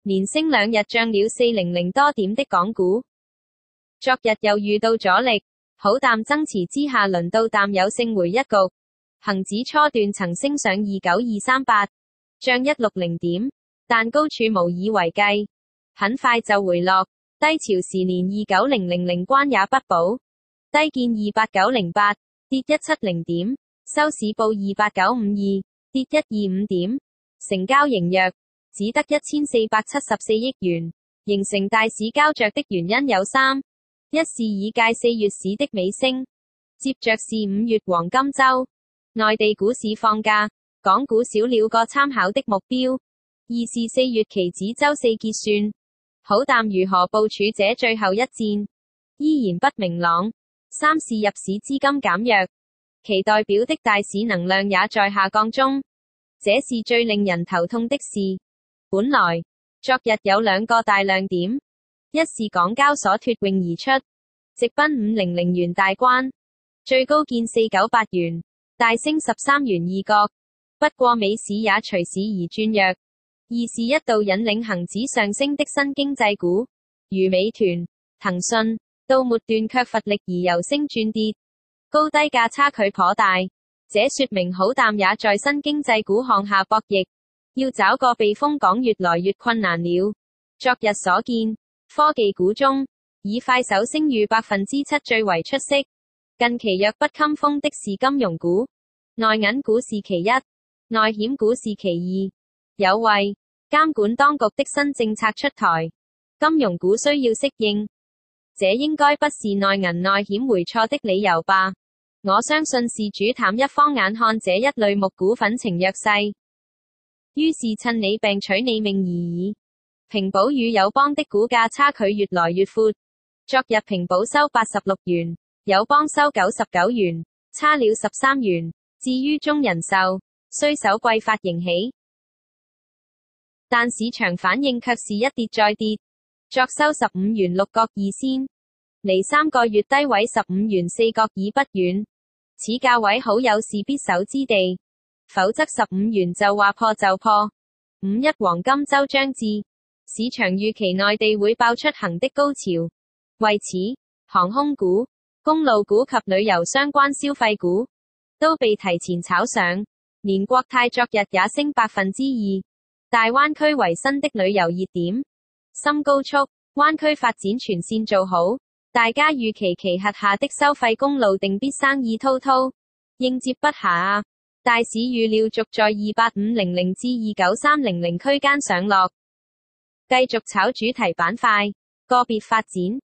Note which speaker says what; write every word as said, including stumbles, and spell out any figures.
Speaker 1: 連升兩日漲了四百多點的港股，昨日又遇到阻力，好淡爭持之下輪到淡友勝回一局，恒指初段曾升上二九二三八，漲一百六十點，但高處無以為繼，很快就回落，低潮時連二九零零零關也不保，低見二八九零八，跌一七零點，收市報二八九五二，跌一二五點，成交仍弱，只得一千四百七十四億元，形成大市膠着的原因有三：一是已屆四月市的尾聲，接着是五月黃金週，內地股市放假，港股少了個參考的目標；二是四月期指週四結算，好淡如何部署這最後一戰，依然不明朗；三是入市資金減弱，其代表的大市能量也在下降中，這是最令人頭痛的事。本來昨日有兩個大亮點，一是港交所脫穎而出，直奔五百元大關，最高見四百九十八元，大升十三元二角。不過美市也隨市而轉弱。二是一度引領恒指上升的新經濟股，如美團、騰訊，到末段卻乏力而由升轉跌，高低價差距頗大，這說明好淡也在新經濟股項下博弈。要找個避風港越來越困難了。昨日所見，科技股中，以快手升逾百分之七最為出色。近期弱不禁風的是金融股，內銀股是其一，內險股是其二。有為監管當局的新政策出台，金融股需要適應，這應該不是內銀內險回挫的理由吧？我相信是主淡一方眼看這一類目股份呈弱勢。於是趁你病取你命而已。平保與友邦的股價差距越來越闊，昨日平保收八十六元，友邦收九十九元，差了十三元。至於中人壽，雖首季發盈喜，但市場反應卻是一跌再跌，作收十五元六角二仙，離三個月低位十五元四角已不遠，此價位好有是必守之地。否則十五元就話破就破。五一黃金週將至，市場預期內地會爆出行的高潮，為此，航空股、公路股及旅遊相關消費股都被提前炒上，連國泰昨日也升百分之二。大灣區為新的旅遊熱點，深高速灣區發展全線做好，大家預期其轄下的收費公路定必生意滔滔，應接不暇啊！大市預料續在二八五零零至二九三零零區間上落，繼續炒主題板塊，個別發展。